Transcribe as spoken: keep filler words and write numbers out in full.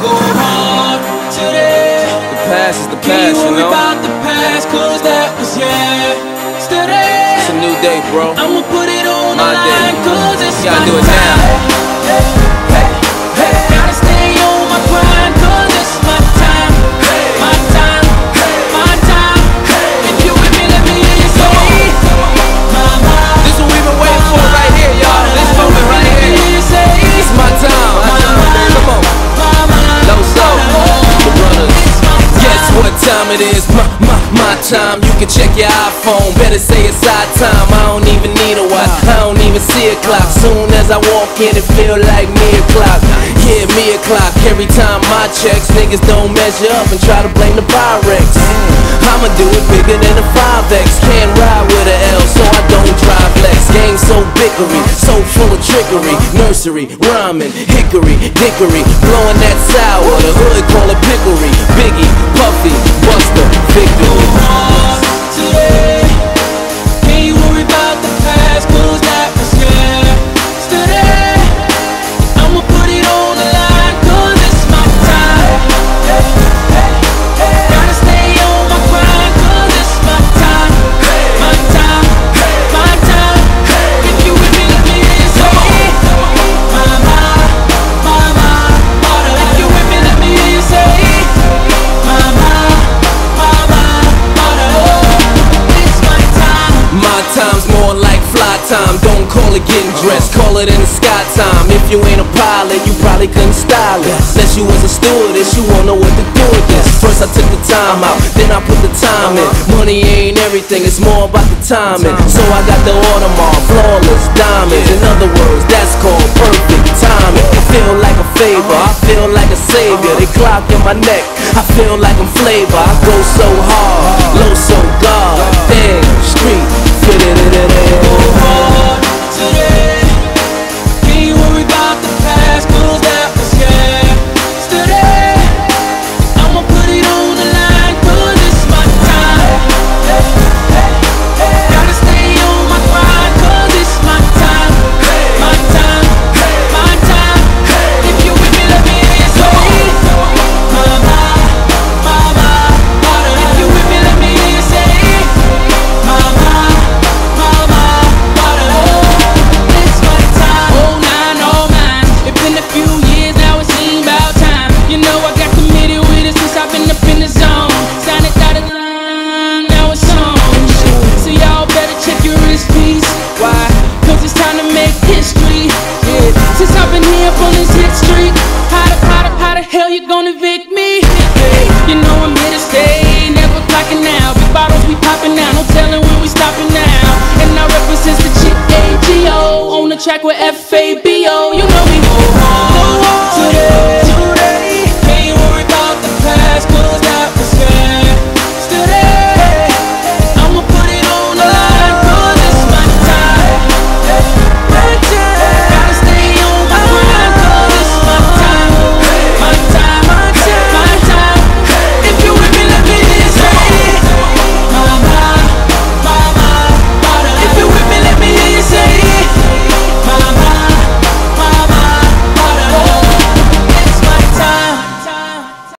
go hard today. The past is the Can't past, you worry know. about the past, cause that was yesterday. It's a new day, bro. I'ma put it on My the day. line, cause it's You gotta my do it time. now. Hey, hey, hey. Gotta stay on my grind, cause it's my time. My time, my time. If you with me, let me hear you say, mama. This is what we've been waiting for right here, y'all. This moment right here. It's my time. Come on. Low soul, the runners. Guess what time it is? My, my, my time. You can check your iPhone. Better say it's our time. I don't even need a watch. I don't even see a clock. Soon as I walk in, it feel like me o'clock. Yeah, me o'clock. Every time my checks, niggas don't measure up and try to blame the Pyrex. I'ma do it bigger than a five X. Can't ride with a L, so I don't drive Lex. Game so bickery, so full of trickery. Nursery, rhyming, hickory, dickory. Blowing that sour, the hood call it picklery. Biggie, Puffy, Buster, Victory. Today, can't you worry about the past, cause that was yesterday. I'ma put it on the line, cause it's my time. Hey, hey, hey. Gotta stay on my grind, cause it's my time. My time, my time. If you with me, let me hear you say, mama, mama. If you with me, let me hear you say, mama, mama. It's my time. My time's more like fly time. Don't call it getting dressed, call it in the sky time. If you ain't a pilot, you probably couldn't style it. Unless you was a stewardess, you won't know what to do with this. First I took the time out, then I put the time in. Money ain't everything, it's more about the timing. So I got the Audemars, flawless diamonds. In other words, that's called perfect timing. I feel like a favor, I feel like a savior. They clock in my neck, I feel like I'm flavor. I go so hard, low so God. Damn, street, fit it in it in. Today, can't you worry about the past, cause that was yesterday. I'ma put it on the line, cause it's my time. Hey, hey, hey. Gotta stay on my grind, cause it's my time. My time, my time. If you with me, let me hear you say, mama, mama. If you with me, let me hear you say, mama, mama. It's my time. Oh nine, oh nine. It's been a few years now, it seems about time. You know I got committed with it since I've been up in the zone. Sign it, dotted line, now it's on. So y'all better check your wrist piece. Why? Cause it's time to make history. Yeah. Since I've been here up on this hit street, how the, how the, how the hell you gonna evict me? Hey, you know I'm here to stay, never clocking out. Big bottles we popping now, no telling when we stopping now. And I represent the G A G O on the track with F A B.